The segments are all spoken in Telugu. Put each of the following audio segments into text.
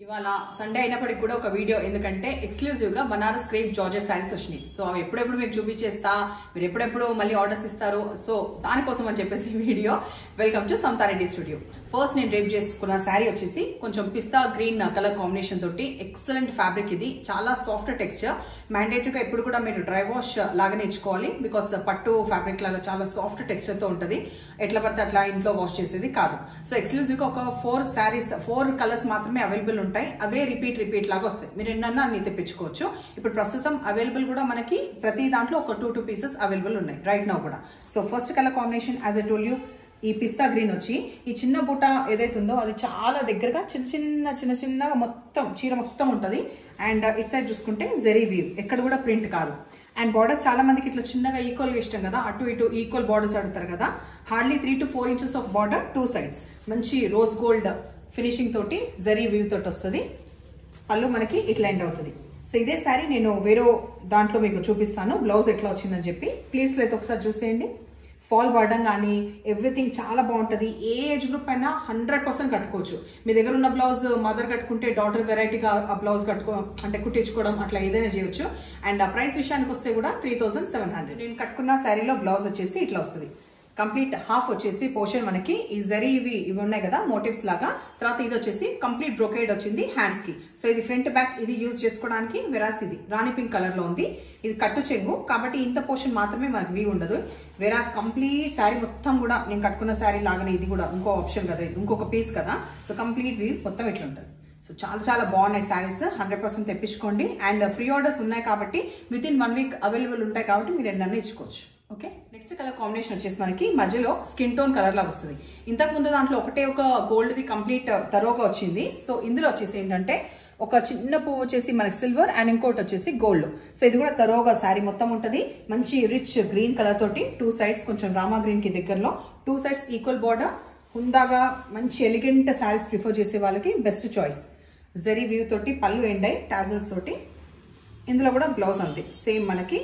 ఇవాళ సండే అయినప్పటికీ కూడా ఒక వీడియో ఎందుకంటే ఎక్స్క్లూజివ్ గా బనారస్ క్రేప్ జార్జెట్ సారీస్ వచ్చినాయి. సో అవి ఎప్పుడెప్పుడు మీకు చూపించేస్తా, మీరు ఎప్పుడెప్పుడు మళ్ళీ ఆర్డర్స్ ఇస్తారు. సో దానికోసం అని చెప్పేసి video. Welcome to Samatha Reddy studio. First నేను డ్రేప్ చేసుకున్న శారీ వచ్చేసి కొంచెం పిస్తా గ్రీన్ కలర్ కాంబినేషన్ తోటి ఎక్సలెంట్ ఫ్యాబ్రిక్. ఇది చాలా సాఫ్ట్ టెక్స్చర్. మ్యాండేటరీగా ఎప్పుడు కూడా మీరు డ్రై వాష్ లాగానే ఇచ్చుకోవాలి. బికాస్ పట్టు ఫ్యాబ్రిక్ లాగా చాలా సాఫ్ట్ టెక్స్చర్ తో ఉంటుంది. ఎట్లా పడితే అట్లా ఇంట్లో వాష్ చేసేది కాదు. సో ఎక్స్క్లూజివ్ గా ఒక 4 కలర్స్ మాత్రమే అవైలబుల్ ఉంటాయి. అవే రిపీట్ లాగా వస్తాయి. మీరు ఎన్నన్నా అన్ని తెప్పించుకోవచ్చు. ఇప్పుడు ప్రస్తుతం అవైలబుల్ కూడా మనకి ప్రతి దాంట్లో ఒక 2 పీసెస్ అవైలబుల్ ఉన్నాయి రైట్ నౌ కూడా. So first colour combination as I told you, ఈ పిస్తా గ్రీన్ వచ్చి ఈ చిన్న బూట ఏదైతే ఉందో అది చాలా దగ్గరగా చిన్నగా మొత్తం చీర మొత్తం ఉంటుంది. అండ్ ఇట్ సైడ్ చూసుకుంటే జెరీ వీవ్, ఎక్కడ కూడా ప్రింట్ కాదు. అండ్ బార్డర్స్ చాలా మందికి ఇట్లా చిన్నగా ఈక్వల్గా ఇష్టం కదా, అటు ఇటు ఈక్వల్ బార్డర్స్ అడుగుతారు కదా. Hardly 3 to 4 inches of border, 2 sides. మంచి రోజ్ గోల్డ్ ఫినిషింగ్ తోటి జరీ వీవ్ తోటి వస్తుంది. పళ్ళు మనకి ఇట్లా ఎండ్ అవుతుంది. సో ఇదే శారీ నేను వేరే దాంట్లో మీకు చూపిస్తాను బ్లౌజ్ ఎట్లా వచ్చిందని చెప్పి. ప్లీజ్ అయితే ఒకసారి చూసేయండి. ఫాల్ బార్డర్ కానీ ఎవ్రీథింగ్ చాలా బాగుంటుంది. ఏ ఏజ్ గ్రూప్ అయినా 100% కట్టుకోవచ్చు. మీ దగ్గర ఉన్న బ్లౌజ్ మదర్ కట్టుకుంటే డాటర్ వెరైటీగా ఆ బ్లౌజ్ కుట్టించుకోవడం అట్లా ఏదైనా చేయొచ్చు. అండ్ ఆ ప్రైస్ విషయానికి వస్తే కూడా 3700. నేను కట్టుకున్న శారీలో బ్లౌజ్ వచ్చేసి ఇట్లా వస్తుంది. కంప్లీట్ హాఫ్ వచ్చేసి పోర్షన్ మనకి ఈ జరీ ఇవి ఉన్నాయి కదా మోటివ్స్ లాగా. తర్వాత ఇది వచ్చేసి కంప్లీట్ బ్రోకేడ్ వచ్చింది హ్యాండ్స్ కి. సో ఇది ఫ్రంట్ బ్యాక్ ఇది యూజ్ చేసుకోవడానికి. వెరాస్ ఇది రాణి పింక్ కలర్ లో ఉంది. ఇది కట్టు చెంగు కాబట్టి ఇంత పోర్షన్ మాత్రమే మనకి వీ ఉండదు. వెరాస్ కంప్లీట్ శారీ మొత్తం కూడా నేను కట్టుకున్న శారీ లాగానే ఇది కూడా ఇంకో ఆప్షన్ కదా, ఇంకొక పీస్ కదా. సో కంప్లీట్ వీ మొత్తం ఇట్లా ఉంటుంది. సో చాలా బాగున్నాయి శారీస్. 100% తెప్పించుకోండి. అండ్ ప్రీ ఆర్డర్స్ ఉన్నాయి కాబట్టి విత్ ఇన్ 1 week అవైలబుల్ ఉంటాయి కాబట్టి మీరు ఎన్నైనా ఇచ్చుకోవచ్చు. ఓకే, నెక్స్ట్ కలర్ కాంబినేషన్ వచ్చేసి మనకి మధ్యలో స్కిన్ టోన్ కలర్ లాగా వస్తుంది. ఇంతకు ముందు దాంట్లో ఒక గోల్డ్ది కంప్లీట్ తరోగా వచ్చింది. సో ఇందులో వచ్చేసి ఏంటంటే ఒక చిన్న పువ్వు వచ్చేసి మనకి సిల్వర్ అండ్ ఇంకోటి వచ్చేసి గోల్డ్. సో ఇది కూడా తరోగా శారీ మొత్తం ఉంటుంది. మంచి రిచ్ గ్రీన్ కలర్ తోటి 2 sides కొంచెం రామా గ్రీన్ కి దగ్గరలో 2 sides ఈక్వల్ బార్డర్. హుందాగా మంచి ఎలిగెంట్ శారీస్ ప్రిఫర్ చేసే వాళ్ళకి బెస్ట్ చాయిస్. జరీ వ్యూ తోటి పళ్ళు ఎండై టాజల్స్ తోటి. ఇందులో కూడా బ్లౌజ్ అంతే సేమ్. మనకి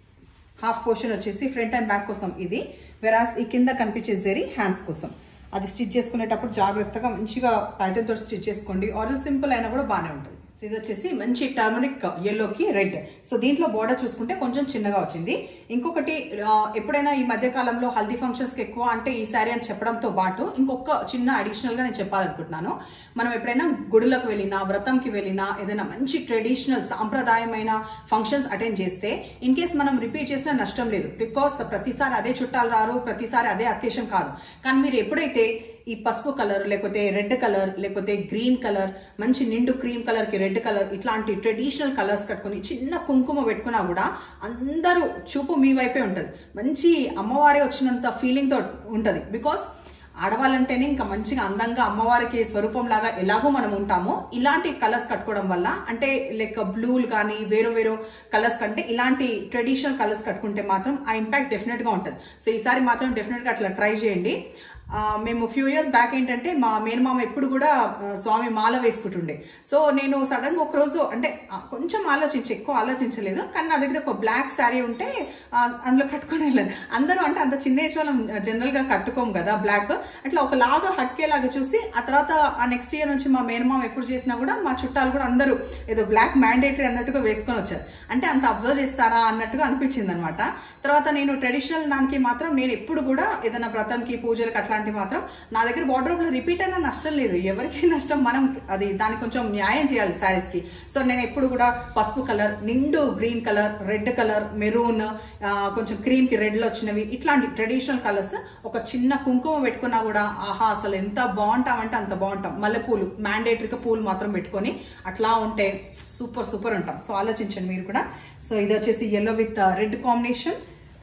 హాఫ్ పోర్షన్ వచ్చేసి ఫ్రంట్ అండ్ బ్యాక్ కోసం ఇది. వెరాస్ ఈ కింద కనిపించే జరీ హ్యాండ్స్ కోసం. అది స్టిచ్ చేసుకునేటప్పుడు జాగ్రత్తగా మంచిగా ప్యాటర్న్ తోటి స్టిచ్ చేసుకోండి. ఆర్ సింపుల్ అయినా కూడా బాగానే ఉంటుంది. సో ఇది వచ్చేసి మంచి టర్మరిక్ ఎల్లోకి రెడ్. సో దీంట్లో బార్డర్ చూసుకుంటే కొంచెం చిన్నగా వచ్చింది. ఇంకొకటి ఎప్పుడైనా ఈ మధ్య కాలంలో హల్దీ ఫంక్షన్స్ కి ఎక్కువ అంటే ఈ శారీ అని చెప్పడంతో పాటు ఇంకొక చిన్న అడిషనల్ గా నేను చెప్పాలనుకుంటున్నాను. మనం ఎప్పుడైనా గుడులకు వెళ్ళినా, వ్రతంకి వెళ్ళినా, ఏదైనా మంచి ట్రెడిషనల్ సాంప్రదాయమైన ఫంక్షన్స్ అటెండ్ చేస్తే ఇన్ కేస్ మనం రిపీట్ చేసినా నష్టం లేదు. బికాస్ ప్రతిసారి అదే చుట్టాలు రారు, ప్రతిసారి అదే అకేషన్ కాదు. కానీ మీరు ఎప్పుడైతే ఈ పసుపు కలర్ లేకపోతే రెడ్ కలర్ లేకపోతే గ్రీన్ కలర్, మంచి నిండు క్రీమ్ కలర్ కి రెడ్ కలర్, ఇట్లాంటి ట్రెడిషనల్ కలర్స్ కట్టుకుని చిన్న కుంకుమ పెట్టుకున్నా కూడా అందరూ చూపు మీ వైపే ఉంటుంది. మంచి అమ్మవారి వచ్చినంత ఫీలింగ్ తో ఉంటుంది. బికాస్ ఆడవాళ్ళంటేనే ఇంకా మంచిగా అందంగా అమ్మవారికి స్వరూపం లాగా ఎలాగో మనం ఉంటామో ఇలాంటి కలర్స్ కట్టుకోవడం వల్ల, అంటే లైక్ బ్లూలు కానీ వేరే కలర్స్ కంటే ఇలాంటి ట్రెడిషనల్ కలర్స్ కట్టుకుంటే మాత్రం ఆ ఇంపాక్ట్ డెఫినెట్ గా ఉంటుంది. సో ఈసారి మాత్రం డెఫినెట్ గా అట్లా ట్రై చేయండి. మేము ఫ్యూ ఇయర్స్ బ్యాక్ ఏంటంటే మా మేనమామ ఎప్పుడు కూడా స్వామి మాల వేసుకుంటుండే. సో నేను సడన్ గా ఒకరోజు అంటే కొంచెం ఎక్కువ ఆలోచించలేదు, కానీ నా దగ్గర ఒక బ్లాక్ శారీ ఉంటే అందులో కట్టుకొని వెళ్ళాను. అందరూ అంటే అంత చిన్న ఏజ్ వాళ్ళం జనరల్ గా కట్టుకోము కదా బ్లాక్. అట్లా ఒకలాగా హట్కేలాగా చూసి ఆ తర్వాత ఆ నెక్స్ట్ ఇయర్ నుంచి మా మేనమామ ఎప్పుడు చేసినా కూడా మా చుట్టాలు కూడా అందరూ ఏదో బ్లాక్ మ్యాండేటరీ అన్నట్టుగా వేసుకొని వచ్చారు. అంటే అంత అబ్జర్వ్ చేస్తారా అన్నట్టుగా అనిపించింది అనమాట. తర్వాత నేను ట్రెడిషనల్ దానికి మాత్రం నేను ఎప్పుడు కూడా ఏదైనా వ్రతంకి పూజలకి అట్లాంటివి మాత్రం నా దగ్గర వార్డ్రోబ్ లో రిపీట్ అయినా నష్టం లేదు. ఎవరికి నష్టం, మనం అది దానికి కొంచెం న్యాయం చేయాలి శారీస్ కి. సో నేను ఎప్పుడు కూడా పసుపు కలర్, నిండు green colour, red colour, maroon, కొంచెం క్రీమ్ కి రెడ్ లో వచ్చినవి, ఇట్లాంటి ట్రెడిషనల్ కలర్స్ ఒక చిన్న కుంకుమ పెట్టుకున్నా కూడా ఆహా అసలు ఎంత బాగుంటామంటే అంత బాగుంటాం. మల్లెపూలు మ్యాండేటరీగా పూలు మాత్రం పెట్టుకొని అట్లా ఉంటే సూపర్ ఉంటాం. సో ఆలోచించండి మీరు కూడా. సో ఇది వచ్చేసి ఎల్లో విత్ రెడ్ కాంబినేషన్.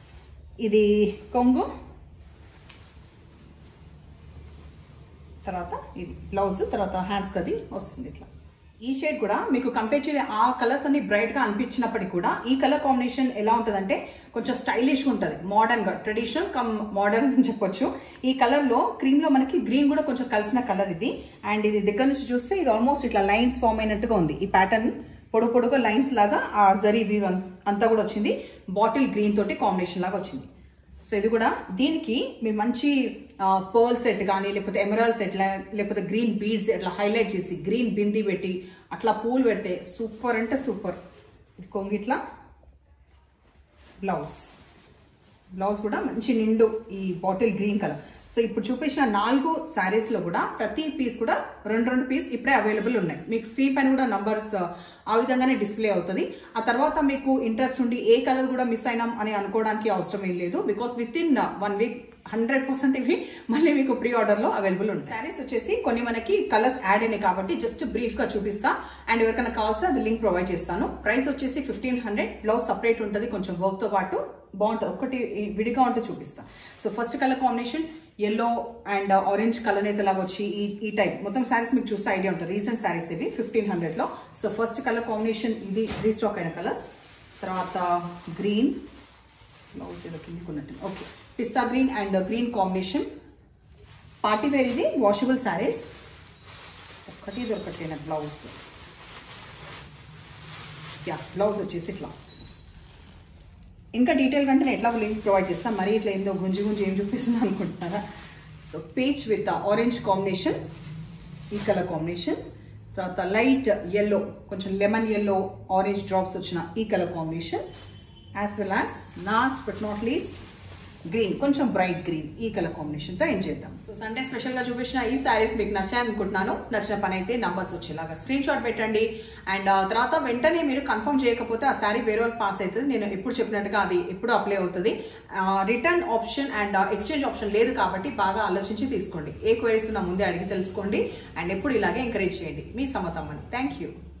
ఇది కొంగు, తర్వాత ఇది బ్లౌజ్, తర్వాత హ్యాండ్స్ కది వస్తుంది ఇట్లా. ఈ షేడ్ కూడా మీకు కంపేర్ ఆ కలర్స్ అన్ని బ్రైట్ గా అనిపించినప్పటికీ కూడా ఈ కలర్ కాంబినేషన్ ఎలా ఉంటుందంటే కొంచెం స్టైలిష్ గా ఉంటుంది. మోడర్న్ గా, ట్రెడిషనల్ కమ్ మోడర్న్ అని చెప్పొచ్చు. ఈ కలర్ లో క్రీమ్ లో మనకి గ్రీన్ కూడా కొంచెం కలిసిన కలర్ ఇది. అండ్ ఇది దగ్గర నుంచి చూస్తే ఇది ఆల్మోస్ట్ ఇట్లా లైన్స్ ఫామ్ అయినట్టుగా ఉంది. ఈ ప్యాటర్న్ పొడుగా లైన్స్ లాగా ఆ జరీ వీవ్ అంతా కూడా వచ్చింది. బాటిల్ గ్రీన్ తోటి కాంబినేషన్ లాగా వచ్చింది. సో ఇది కూడా దీనికి మీరు మంచి పర్ల్ సెట్ కానీ లేకపోతే ఎమరాల్డ్ సెట్ లేకపోతే గ్రీన్ బీడ్స్ అట్లా హైలైట్ చేసి గ్రీన్ బింది పెట్టి అట్లా పూలు పెడితే సూపర్ అంటే సూపర్. కొంగిట్లా బ్లౌజ్ కూడా మంచి నిండు ఈ బాటిల్ గ్రీన్ కలర్. సో ఇప్పుడు చూపించిన 4 శారీస్ లో కూడా ప్రతి పీస్ కూడా 2 పీస్ ఇప్పుడే అవైలబుల్ ఉన్నాయి. మీకు స్క్రీన్ పైన కూడా నంబర్స్ ఆ విధంగానే డిస్ప్లే అవుతుంది. ఆ తర్వాత మీకు ఇంట్రెస్ట్ ఉండి ఏ కలర్ కూడా మిస్ అయినాం అని అనుకోవడానికి అవసరం ఏం లేదు. బికాస్ విత్ ఇన్ 1 వీక్ 100% ఇవి మళ్ళీ మీకు ప్రీ ఆర్డర్ లో అవైలబుల్ ఉంటాయి. శారీస్ వచ్చేసి కొన్ని మనకి కలర్స్ యాడ్ అయినాయి కాబట్టి జస్ట్ బ్రీఫ్ గా చూపిస్తా. అండ్ ఎవరికైనా కావాల్సిన అది లింక్ ప్రొవైడ్ చేస్తాను. ప్రైస్ వచ్చేసి 1500. బ్లౌజ్ సపరేట్ ఉంటుంది కొంచెం వర్క్ తో పాటు బాగుంటుంది. ఒకటి విడిగా ఉంటే చూపిస్తా. So first colour combination yellow and orange colour అయితే లాగా వచ్చి ఈ టైప్ మొత్తం శారీస్ మీకు చూస్తే ఐడియా ఉంటుంది. రీసెంట్ శారీస్ ఇవి 1500 లో. సో ఫస్ట్ కలర్ కాంబినేషన్ ఇది రీస్టాక్ అయిన కలర్స్. తర్వాత గ్రీన్ బ్లౌజ్ ఏదో కిందికి ఉన్నట్టు okay pista green and green combination. Party wear ఇది వాషబుల్ శారీస్. ఒకటి దొరకట్లేన బ్లౌజ్. బ్లౌజ్ వచ్చేసి ఇట్లా. ఇంకా డీటెయిల్ కంటే నేను ఎట్లా లింక్ ప్రొవైడ్ చేస్తాను. మరి ఇట్లా ఏందో గుంజి ఏం చూపిస్తుంది అనుకుంటున్నారా. So peach with orange combination ఈ కలర్ కాంబినేషన్. తర్వాత లైట్ ఎల్లో కొంచెం లెమన్ ఎల్లో ఆరెంజ్ డ్రాప్స్ వచ్చిన ఈ colour combination. As well as last but not least green కొంచెం బ్రైట్ గ్రీన్ ఈ కలర్ కాంబినేషన్ తో ఏం చేద్దాం. సో సండే స్పెషల్ గా చూపించిన ఈ శారీస్ మీకు నచ్చాయి అనుకుంటున్నాను. నచ్చిన పని అయితే నంబర్స్ వచ్చేలాగా స్క్రీన్ షాట్ పెట్టండి. అండ్ తర్వాత వెంటనే మీరు కన్ఫర్మ్ చేయకపోతే ఆ శారీ వేరే వాళ్ళు పాస్ అవుతుంది. నేను ఎప్పుడు చెప్పినట్టుగా అది ఎప్పుడు అప్లై అవుతుంది. Return option and exchange option లేదు కాబట్టి బాగా ఆలోచించి తీసుకోండి. ఏ క్వైరీస్ ఉన్నా ముందే అడిగి తెలుసుకోండి. అండ్ ఎప్పుడు ఇలాగే ఎంకరేజ్ చేయండి. మీ సమతమ్మని. Thank you.